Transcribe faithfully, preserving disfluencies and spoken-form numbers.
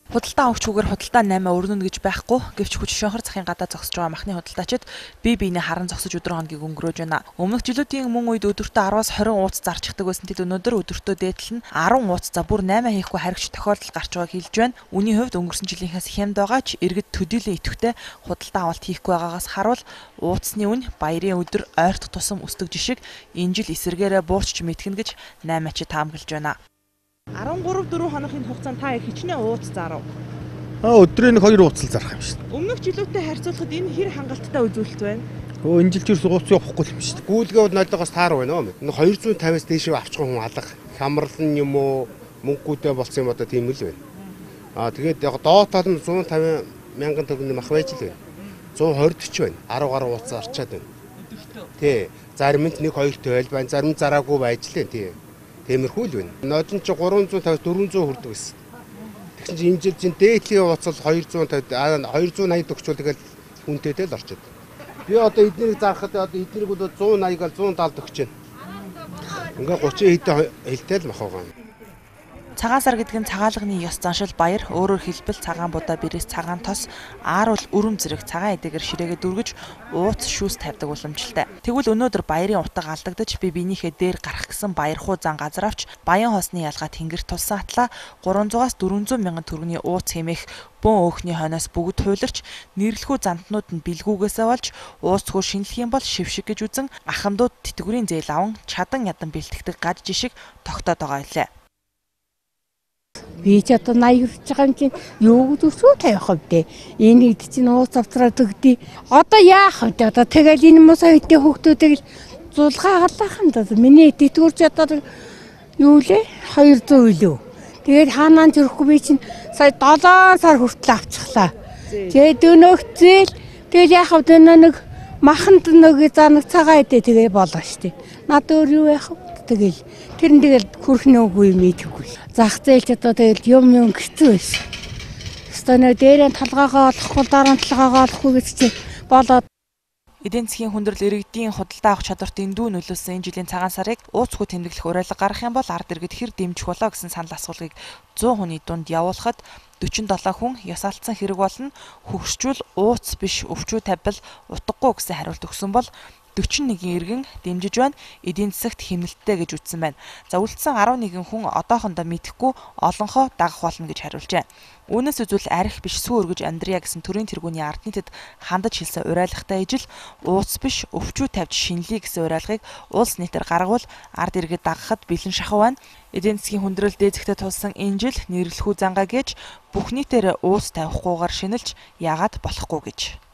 Худалдаа авахчгүйгээр худалдаа наймаа өрнөнө гэж байхгүй. Гэвч хүч шонхор захын гадаа зогсож байгаа махны худалдаачид бие биенээ харан зогсож өдөр хоногийг өнгөрөөж байна. Өмнөх жилүүдийн мөн үед өдөртөө араваас хорин ууц зарчдаг байсан тэд өнөөдөр өдөртөө дээдлэн арван ууц за бүр наймаа хийхгүй харигч тохиолдол гарч байгааг хэлж байна. Үүний хувьд өнгөрсөн жилийнхээс хямд байгаа ч иргэд төдийлөн идэвхтэй худалдаа авалт хийхгүй байгаагаас харуул ууцны үн баярын өдөр ойртох тусам өсдөг жишг энэ жил эсэргээрээ буурч мэтгэнэ гэж наймаачид таамаглаж байна. арван гурав дөрвөн хоногийн хугацаанд та хичнээн ууц зарав. Аа өдрийн нэг хоёр ууцл зарах юм шүү дээ. Өмнөх жилүүтэй харьцуулахад энэ хэр хангалттай үзүүлэлт байна? Өө энэ жил ч ерөөс ууц явахгүй юм шүү дээ. Гүүлгээд нойлоогоос таар байна уу? Нэг хоёр зуун тавиас дээшээ авчих хүн алга. Хямралн юм уу, мөнгөтэй болсон юм одоо тийм л байна. Аа тэгээд яг доод тал нь зуун тавин мянган төгрөгийн мах байж л байна. зуун хорь ч байна. арав гаруй ууц зарчаад байна. Тий. Зарим нь нэг хоёр төөл байна. Зарим зараагүй байж л байна тий. Тиймэрхүү л байна. Нодон ч гурван зуун тавиас дөрвөн зуун хүрдэг гэсэн. Тэгсэн чинь энэ жил чинь дээдлийн ууцал хоёр зуун тавиад хоёр зуун найд өгчүүл тэгэл хүнтэйтэй л орчод. Би одоо эднийг зарахад одоо эднийг бол зуун найгаар зуун даалд өгч байна. Ингээ гучин хэдэн хэлтэй л мах байгаа. Цагаан сар гэдэг нь цагаалганы ёс заншил баяр, өөрөөр хэлбэл цагаан будаа бэрээс цагаан тос, аар бол үрэм зэрэг цагаан эдэгээр ширээгээ дүргэж ууц шүүс тавьдаг уламжлалтай. Тэгвэл өнөөдөр баярын утга алдагдаж би биенийхээ дээр гарах гэсэн баяр хуу зан газар авч Баян хоосны ялгаа тэнгэрт тулсан атлаа гурван зугаас дөрвөн зуун мянган төгрөгийн ууц хэмээх бөөн өөхний хойноос бүгд хуйларч нэрлэхүү зантнууд нь бэлгүүгээсээ болж ууц хөө шинэлэх юм бол шившиг гэж үзэн ахмадууд тэтгэврийн зээл аван чадан ядан бэлтгэдэг гаж жишг тогтоод байгаа илээ. Би ч одоо наяр гэж байгаа юм чинь юу гэж өсөө тавих вэ? Энэ хэд чинь ууц автраад өгдөө. Одоо яах вэ? Одоо тэгэл энэ мосоо хэдийн хүүхдүүдийг зулгаа галаах юм даа. Миний тэтгэврч одоо юу лээ? хоёр зуун үлээ. Тэгээд хаанаа зөрөхгүй би чинь сая долоон сар хүртэл авчихлаа. Тэгээд өнөөх зээл тэгэл яах вэ? Нэг маханд нэг за нэг цагаан идэ тэгээ болоо штэ. Над өөр юу яах вэ? Тэгэл тэр нь тэгэл хүрхнөөгүй мэдхгүй. Зах зээл ч одоо тэгэл юм юм хэцүү байсан. Өстөнөө дээрээ талгаагаа олохгүй дараа нь талгаагаа олохгүй гэж чи болоод эдийн засгийн хүндрэл иргэдийн худалдаа авах чадварт эндүү нөлөөсөн энэ жилийн цагаан сарыг ууцгүй тэмдэглэх уриалга гаргах юм бол ард иргэд хэр дэмжих болоо гэсэн санал асуулгыг зуун хүний дунд явуулахад дөрвөн долоо хүн ёс алдсан хэрэг болно. Хөгшчүүл ууц биш өвчүү тавьбал утгагүй гэсэн хариулт өгсөн бол дөрвөн нэгэн иргэн дэмжиж байна. Эдийн засагт хэмнэлттэй гэж үздсэн байна. За үлдсэн арван нэгэн хүн одоохондоо мэдэхгүй олонхоо дагах болно гэж хариулжээ. Үүнээс үзвэл арх биш сүү өргөж амьдрья гэсэн төрийн тэргүүний ард нийтэд хандаж хэлсэн уриалгатай ижил ууц биш өвчүү тавьж шинэлье гэсэн уриалгыг улс нийтээр гаргавал ард иргэд дагахад бэлэн шахав байна. Эдийн засгийн хүндрэл дээцэгтэй тулсан энэ жил нэрлэхүү зангаа гэж бүх нийтээр ууц тавихгүйгээр шинэлж яагаад болохгүй гэж